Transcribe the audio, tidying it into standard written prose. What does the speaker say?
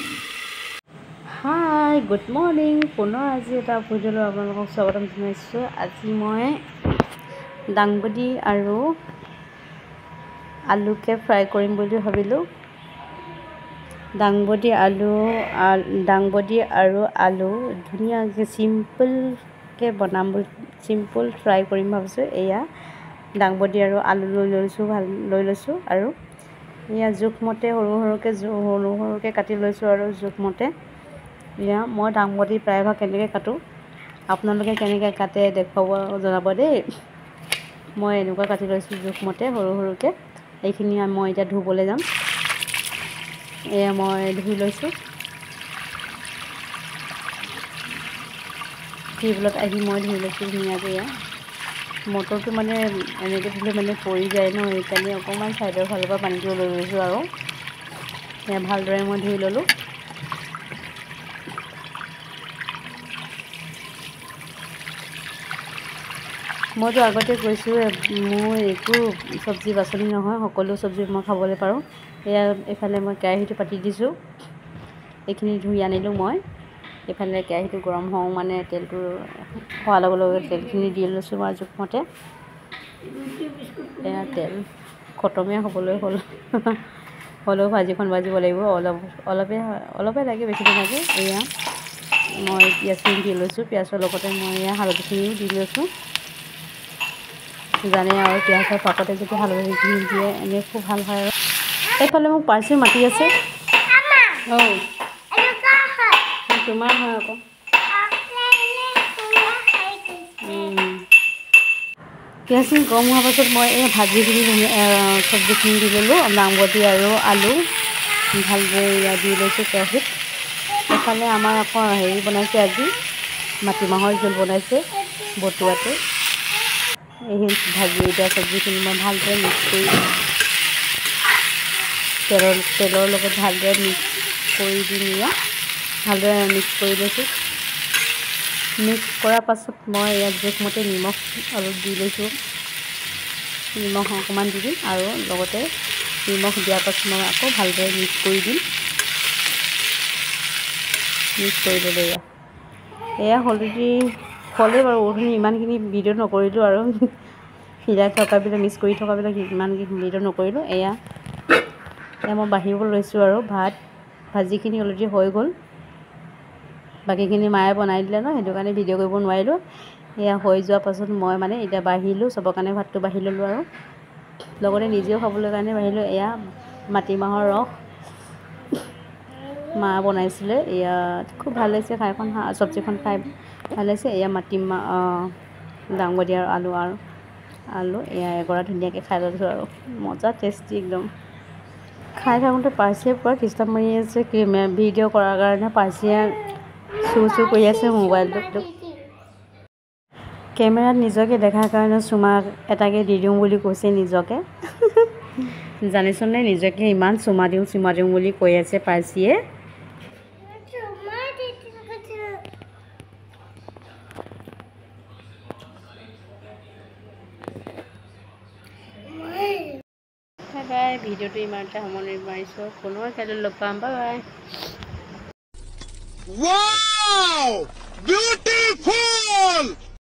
Hi good morning পুনৰ আজি এটা ভিডিঅ'লৈ আপোনালোকক স্বাগতম জনাইছোঁ। আজি মই দাংবডি আৰু আলুকে ফ্ৰাই কৰিম বুলি ভাবিলোঁ। দাংবডি আৰু আলু ধুনীয়াকৈ চিম্পলকৈ বনাম বুলি চিম্পল ফ্ৰাই কৰিম ভাবিছোঁ। এয়া দাংবডি আৰু আলু লৈ লৈছোঁ আৰু এয়া জোখমতে সৰু সৰুকৈ কাটি লৈছোঁ আৰু জোখমতে। এয়া মই দাংবডি প্ৰায়ভাগ কেনেকৈ কাটোঁ, আপোনালোকে কেনেকৈ কাটে দেখুৱাব জনাব দেই। মই এনেকুৱা কাটি লৈছোঁ জোখমতে সৰু সৰুকৈ। এইখিনি মই এতিয়া ধুবলৈ যাম। এয়া মই ধুই লৈছোঁ। টিউবৱেলত আহি মই ধুই লৈছোঁ ধুনীয়াকৈ। এয়া মটৰটো মানে এনেকৈ ধুলে মানে পৰি যায় ন, সেইকাৰণে অকণমান ছাইডৰ ফালৰ পৰা পানীটো লৈ লৈছোঁ আৰু এয়া ভালদৰে মই ধুই ল'লোঁ। মইতো আগতে কৈছোঁ মোৰ একো চব্জি বাছনি নহয়, সকলো চব্জি মই খাবলৈ পাৰোঁ। এয়া এইফালে মই কেৰাহীটো পাতি দিছোঁ। এইখিনি ধুই আনিলোঁ মই। এইফালে কেৰাহীটো গৰম হওঁ মানে তেলটো হোৱাৰ লগে লগে তেলখিনি দি লৈছোঁ মই জোখমতে। এয়া তেল খতমেই হ'বলৈ হ'ল হ'লেও ভাজিখন ভাজিব লাগিব, অলপে লাগে, বেছি নালাগে। এয়া মই পিঁয়াজখিনি দি লৈছোঁ। পিঁয়াজৰ লগতে মই এয়া হালধিখিনিও দি লৈছোঁ। জানে আৰু পিঁয়াজৰ পাকতে যদি হালধিখিনি দিয়ে এনেই খুব ভাল হয় আৰু। এইফালে মোক পাৰ্চি মাতি আছে। তোমাৰ হয় আকৌ। পিঁয়াজখিনি গৰম হোৱাৰ পাছত মই এই ভাজিখিনি চব্জিখিনি দি ল'লোঁ। দাংবডি আৰু আলু ভালদৰে এয়া দি লৈছোঁ কেৰাহীত। এইফালে আমাৰ আকৌ হেৰি বনাইছে আজি, মাটিমাহৰ জোল বনাইছে বটুৱাটো। এই ভাজি দিয়া চব্জিখিনি মই ভালদৰে মিক্স কৰি তেলৰ লগত ভালদৰে মিক্স কৰি দিম। ইয়াত ভালদৰে মিক্স কৰি লৈছোঁ। মিক্স কৰাৰ পাছত মই ইয়াত জোখমতে নিমখ অলপ দি লৈছোঁ। নিমখ অকণমান দি দিম আৰু লগতে নিমখ দিয়াৰ পাছত মই আকৌ ভালদৰে মিক্স কৰি দিম। মিক্স কৰি ল'লোঁ। এয়া হ'লেই বাৰু ইমানখিনি ভিডিঅ' নকৰিলোঁ আৰু সিজাই থকাবিলাক মিক্স কৰি থকাবিলাক ইমানখিনি ভিডিঅ' নকৰিলোঁ। এয়া মই বাঢ়িব লৈছোঁ আৰু ভাজিখিনি অলৰেডি হৈ গ'ল। বাকীখিনি মায়ে বনাই দিলে ন, সেইটো কাৰণে ভিডিঅ' কৰিব নোৱাৰিলোঁ। এয়া হৈ যোৱাৰ পাছত মই মানে এতিয়া বাঢ়িলোঁ, চবৰ কাৰণে ভাতটো বাঢ়ি ল'লোঁ আৰু লগতে নিজেও খাবলৈ কাৰণে বাঢ়িলোঁ। এয়া মাটিমাহৰ ৰস মা বনাইছিলে। এয়া খুব ভাল লাগিছে খাইখন, চব্জিখন খাই ভাল লাগিছে। এয়া দাংবডি আৰু আলু এয়া এগৰা ধুনীয়াকৈ খাই লৈছোঁ আৰু মজা টেষ্টি একদম। খাই থাকোঁতে পাৰ্চিয়ে পূৰা ডিষ্টাৰ্ব মাৰি আছে ভিডিঅ' কৰাৰ কাৰণে। পাৰ্চিয়ে চুৰ কৰি আছে মোবাইলটো। কেমেৰাত নিজকে দেখাৰ কাৰণে চুমা এটাকে দি দিওঁ বুলি কৈছে নিজকে। জানিছনে নিজকে ইমান চুমা দিওঁ বুলি কৈ আছে পাৰ্চিয়ে। বাই বাই, ভিডিঅ'টো ইমানতে সামৰণি মাৰিছোঁ। পুনৰ কাইলৈ লগ পাম। Bye bye. Wow! Beautiful!